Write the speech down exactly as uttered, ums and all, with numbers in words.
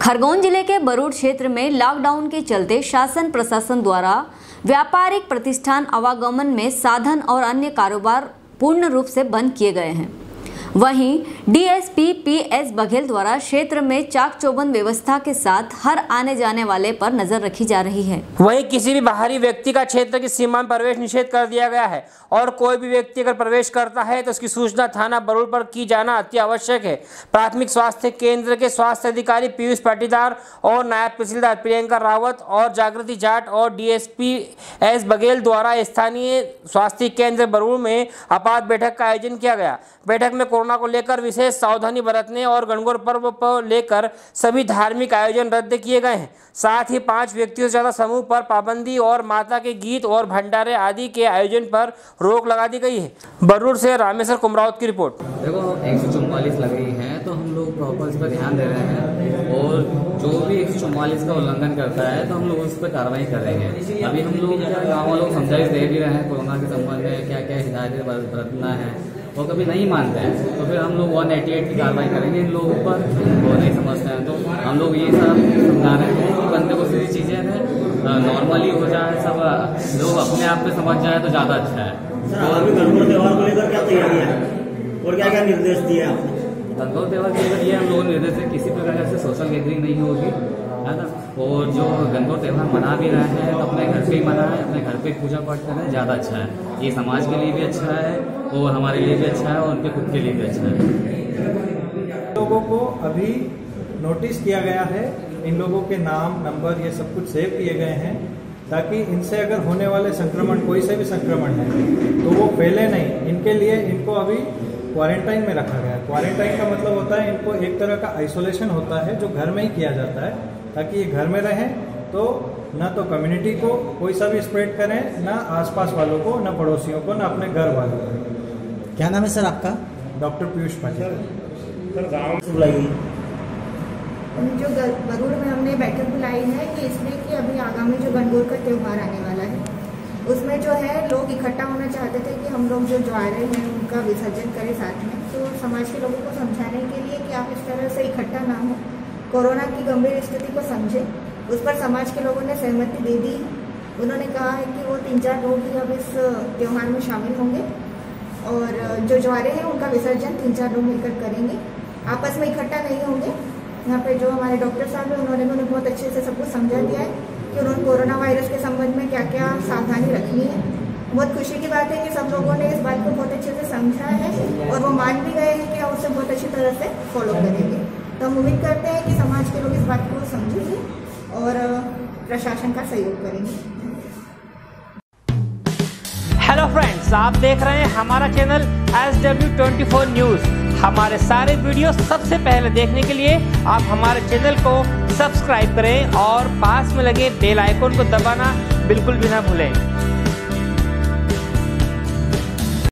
खरगोन जिले के बरूड क्षेत्र में लॉकडाउन के चलते शासन प्रशासन द्वारा व्यापारिक प्रतिष्ठान आवागमन में साधन और अन्य कारोबार पूर्ण रूप से बंद किए गए हैं। वहीं डीएसपी पीएस बघेल द्वारा क्षेत्र में चाक चौबंद व्यवस्था के साथ हर आने जाने वाले पर नजर रखी जा रही है। वहीं किसी भी बाहरी व्यक्ति का क्षेत्र की सीमा में प्रवेश निषेध कर दिया गया है और कोई भी व्यक्ति अगर प्रवेश करता है तो उसकी सूचना थाना बरूड पर की जाना अति आवश्यक है। प्राथमिक स्वास्थ्य केंद्र के स्वास्थ्य अधिकारी पीयूष पाटीदार और नायब तहसीलदार प्रियंका रावत और जागृति जाट और डीएसपी एस बघेल द्वारा स्थानीय स्वास्थ्य केंद्र बरूड में आपात बैठक का आयोजन किया गया। बैठक में कोरोना को लेकर विशेष सावधानी बरतने और गणगौर पर्व को लेकर सभी धार्मिक आयोजन रद्द किए गए हैं। साथ ही पांच व्यक्तियों से ज्यादा समूह पर पाबंदी और माता के गीत और भंडारे आदि के आयोजन पर रोक लगा दी गई है। बरूड से रामेश्वर कुमरावत की रिपोर्ट। देखो एक सौ चौवालीस लग रही है तो हम लोग प्रॉपर इस पर ध्यान दे रहे हैं और जो भी एक सौ चौवालीस का उल्लंघन करता है तो हम लोग उस पर कार्रवाई कर रहे हैं। अभी हम लोग क्या गाँव वालों को समझाइश दे भी रहे हैं कोरोना के संबंध में क्या क्या हिदायतें बरतना है, वो कभी नहीं मानते हैं तो फिर हम लोग वन एटी एट की कार्रवाई करेंगे इन लोगों पर। वो नहीं समझते हैं तो हम लोग ये सब समझा रहे हैं कि बंदे को सीधी चीज़ें हैं नॉर्मली हो जाए, सब लोग अपने आप पे समझ जाए तो ज़्यादा अच्छा है। सर अभी गणगौर त्योहार को लेकर क्या तैयारी है और क्या क्या निर्देश दिए आपने? गणगौर त्योहार के लेकर ये हम लोगों ने निर्देश है किसी प्रकार से सोशल गैदरिंग नहीं होगी, है ना। और जो गणगौर त्योहार मना भी रहे हैं तो अपने घर पे ही मनाएं, अपने घर पे पूजा पाठ करें, ज़्यादा अच्छा है। ये समाज के लिए भी अच्छा है और हमारे लिए भी अच्छा है और उनके खुद के लिए भी अच्छा है। लोगों को अभी नोटिस किया गया है, इन लोगों के नाम नंबर ये सब कुछ सेव किए गए हैं ताकि इनसे अगर होने वाले संक्रमण कोई से भी संक्रमण है तो वो फैले नहीं। इनके लिए इनको अभी क्वारंटाइन में रखा गया है। क्वारंटाइन का मतलब होता है इनको एक तरह का आइसोलेशन होता है जो घर में ही किया जाता है ताकि ये घर में रहें तो ना तो कम्युनिटी को कोई सा भी स्प्रेड करें, ना आसपास वालों को, ना पड़ोसियों को, ना अपने घर वालों को। क्या नाम है सर आपका? डॉक्टर पीयूष पाटीदार। सर गाँव से बुलाई गई जो बरूड में हमने बैठक बुलाई है कि इसलिए कि अभी आगामी जो गणगौर का त्यौहार आने वाला है उसमें जो है लोग इकट्ठा होना चाहते थे कि हम लोग जो ज्वारे हैं उनका विसर्जन करें साथ में। तो समाज के लोगों को समझाने के लिए कि आप इस तरह से इकट्ठा ना हो, कोरोना की गंभीर स्थिति को समझें, उस पर समाज के लोगों ने सहमति दे दी है। उन्होंने कहा है कि वो तीन चार लोग ही अब इस त्यौहार में शामिल होंगे और जो ज्वारे हैं उनका विसर्जन तीन चार लोग मिलकर करेंगे, आपस में इकट्ठा नहीं होंगे। यहाँ पे जो हमारे डॉक्टर साहब हैं उन्होंने उन्हें बहुत अच्छे से सब कुछ समझा दिया है कि उन्होंने कोरोना वायरस के संबंध में क्या क्या सावधानी रखनी है। बहुत खुशी की बात है कि सब लोगों ने इस बात को बहुत अच्छे से समझा है और वो मान भी गए हैं कि हम उसे बहुत अच्छी तरह से फॉलो करेंगे। तो हम उम्मीद करते हैं कि समाज के लोग इस बात को समझेंगे और प्रशासन का सहयोग करेंगे। हेलो फ्रेंड्स, आप देख रहे हैं हमारा channel S W twenty four news. हमारे सारे वीडियो सबसे पहले देखने के लिए आप हमारे चैनल को सब्सक्राइब करें और पास में लगे बेल आइकन को दबाना बिल्कुल भी ना भूलें।